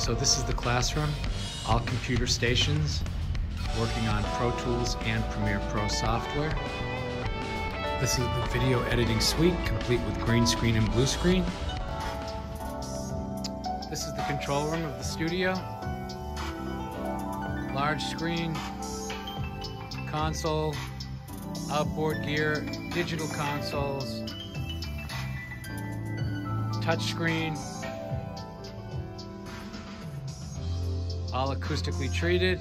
So this is the classroom, all computer stations, working on Pro Tools and Premiere Pro software. This is the video editing suite, complete with green screen and blue screen. This is the control room of the studio. Large screen, console, outboard gear, digital consoles, touch screen, all acoustically treated.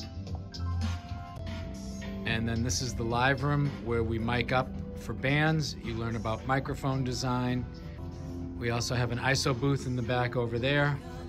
And then this is the live room where we mic up for bands. You learn about microphone design. We also have an ISO booth in the back over there.